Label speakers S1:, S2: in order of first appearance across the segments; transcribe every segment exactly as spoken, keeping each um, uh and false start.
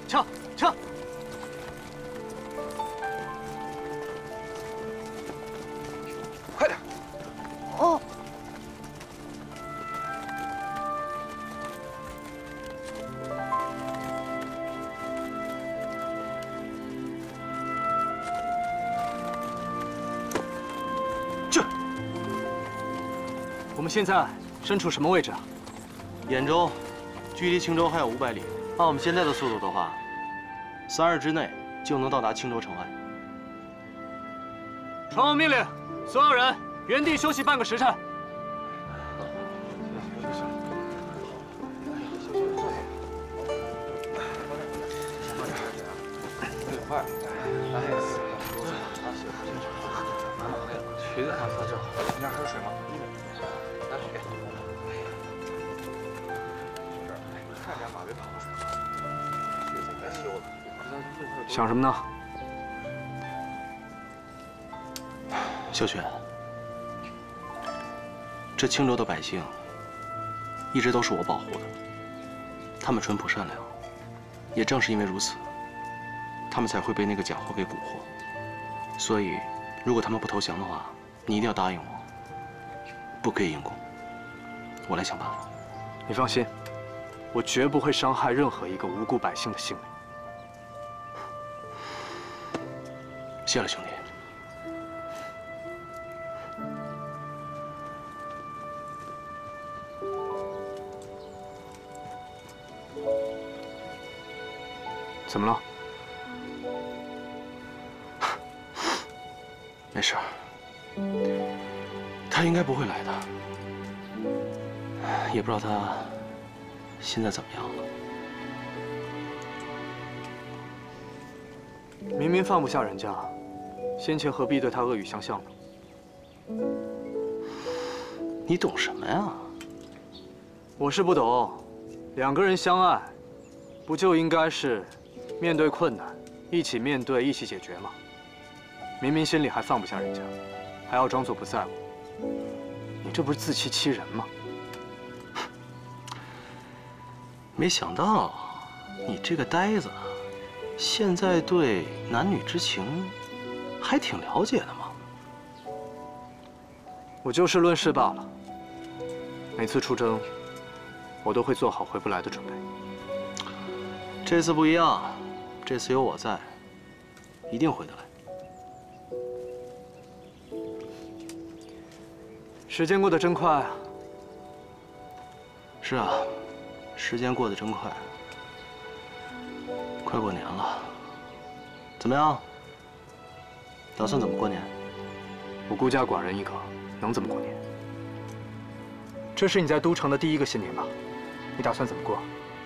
S1: 撤撤！
S2: 快点！
S3: 哦。
S1: 我们现在身处什么位置啊？
S4: 兖州，距离青州还有五百里。按我们现在的速度的话，三日之内就能到达青州城外。
S1: 传我命令，所有人原地休息半个时辰。
S2: 快！哎，裙子还发热，你那儿还有水吗？
S1: 想什么呢？
S4: 小雪，这青州的百姓一直都是我保护的，他们淳朴善良，也正是因为如此，他们才会被那个假货给蛊惑。所以，如果他们不投降的话，你一定要答应我，不可以硬攻，我来想办法。
S1: 你放心，我绝不会伤害任何一个无辜百姓的性命。
S4: 谢了，兄弟。
S1: 怎么了？
S4: 没事，他应该不会来的，也不知道他现在怎么样了。
S1: 明明放不下人家。 先前何必对他恶语相向呢？
S4: 你懂什么呀？
S1: 我是不懂。两个人相爱，不就应该是面对困难，一起面对，一起解决吗？明明心里还放不下人家，还要装作不在乎，你这不是自欺欺人吗？
S4: 没想到你这个呆子，现在对男女之情。 还挺了解的嘛。
S1: 我就事论事罢了。每次出征，我都会做好回不来的准备。
S4: 这次不一样，这次有我在，一定回得来。
S1: 时间过得真快啊！
S4: 是啊，时间过得真快。快过年了，怎么样？ 打算怎么过年？
S1: 我孤家寡人一个，能怎么过年？这是你在都城的第一个新年吧？你打算怎么过？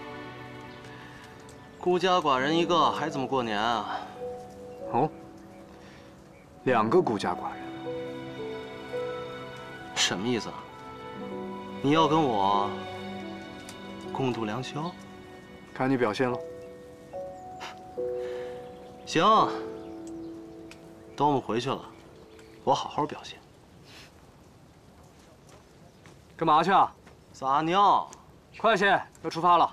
S4: 孤家寡人一个，还怎么过年啊？
S1: 哦，两个孤家寡人，
S4: 什么意思啊？你要跟我共度良宵？
S1: 看你表现喽。
S4: 行。 等我们回去了，我好好表现。
S1: 干嘛去啊？
S4: 撒尿。
S1: 快些，要出发了。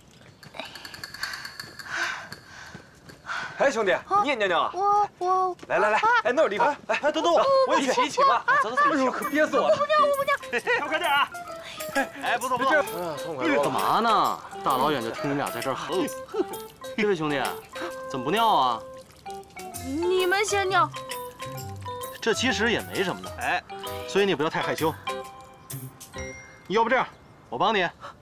S2: 哎，兄弟，你也尿尿啊？
S3: 我我
S2: 来来来，哎，那有地方。哎哎，等等我，我也去，一起一起吧。走走走，哎呦，可憋死我了！
S3: 我不尿，我不尿。
S2: 快快点啊！
S4: 哎，不错不错。干嘛呢？大老远就听你俩在这儿哼。这位兄弟，怎么不尿啊？
S3: 你们先尿，
S4: 这其实也没什么的，哎，所以你不要太害羞。要不这样，我帮你，